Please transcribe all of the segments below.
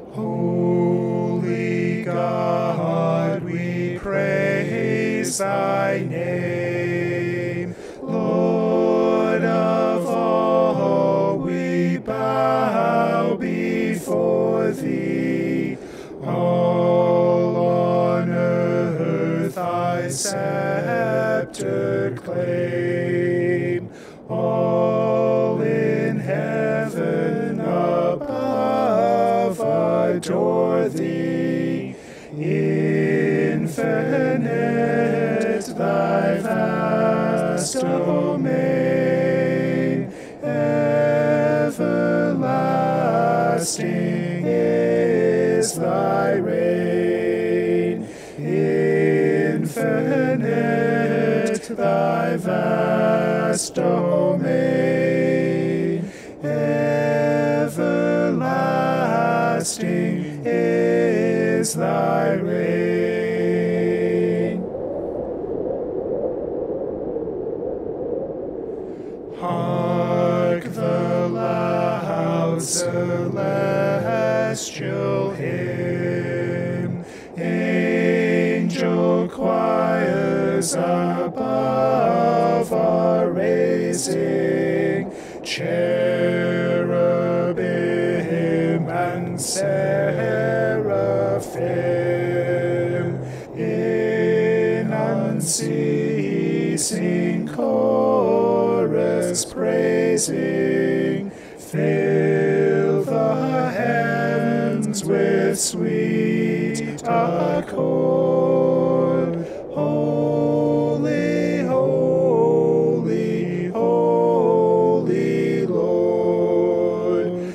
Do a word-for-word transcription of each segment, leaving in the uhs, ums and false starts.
Holy God, we praise thy name. Lord of all, we bow before thee. All on earth thy scepter claim. All in heaven above adore thee. Infinite thy vast domain, everlasting is thy reign. Infinite thy vast domain, everlasting is thy reign. Hark the loud celestial hymn, angel choirs above are raising, cherubim and seraphim in unceasing chorus praising, fill the heavens with sweet accord. Holy, holy, holy Lord,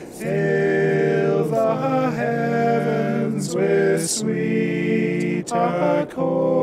fill the heavens with sweet accord.